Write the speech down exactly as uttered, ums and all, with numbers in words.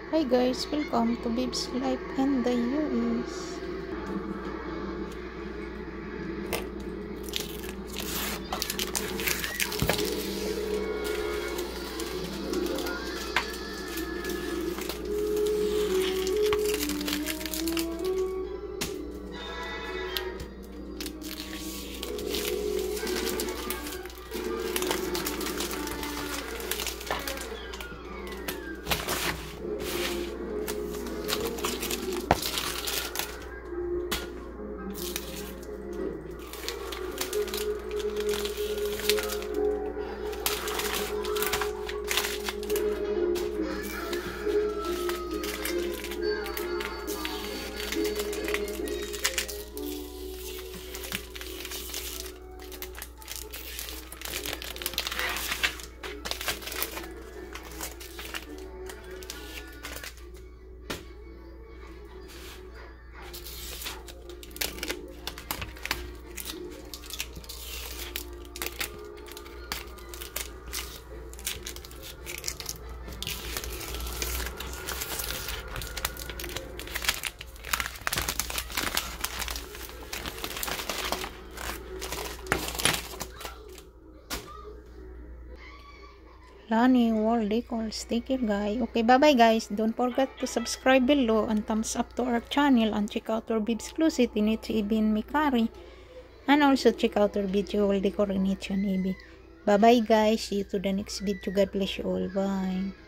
Hi guys, welcome to Bib's Life in the U S. Lanie Wall Decor sticker guy. Okay, bye bye guys. Don't forget to subscribe below and thumbs up to our channel and check out our Bib's Closet in It's Ibin Mikari. And also check out our video wall decor in It's Ibin. Bye bye guys. See you to the next video. God bless you all. Bye.